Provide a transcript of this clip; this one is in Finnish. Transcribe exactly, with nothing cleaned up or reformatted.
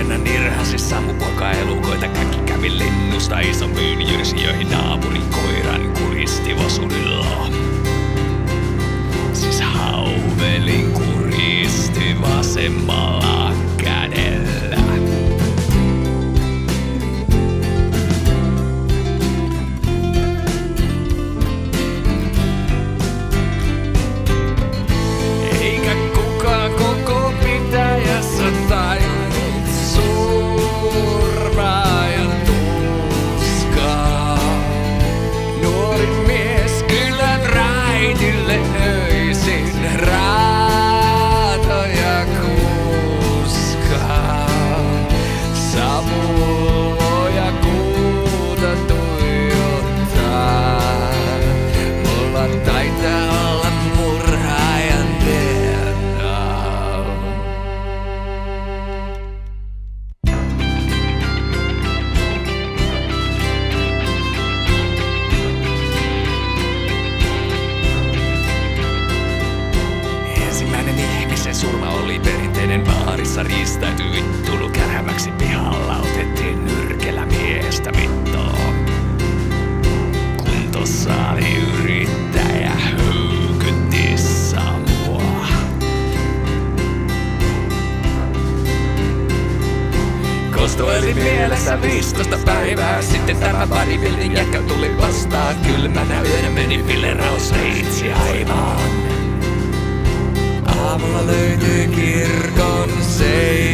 nuorena nirhasi sammupoika elukoita. Käki kävi linnusta isompiin jyrsi, joihin naapurin koiran kuristi vasurilla. Siis hauvelin kuristi vasemmalla kädellä. Eikä kukaan koko pitäjässä tajunnut surmaajan tuskaa. Nuori mies kylän raitille öisin raatoja kuskaa. Savuloja kuuta tuijottaa. Mulla taitaa olla murhaajan D N A. Ensimmäinen ihmisen surma oli perinteinen baarissa riistäytyi tullut kärämäksi pihalla. Otettiin nyrkellä miestä vittoon. Kuntosali yrittäjä höykytti Samua. Kostoili mielessä viisitoista päivää sitten tämä bodybuilding jätkä tuli vastaan. Kylmänä yönä meni fileraus reitsi aivan. Aamulla löytyi kirkon seinä.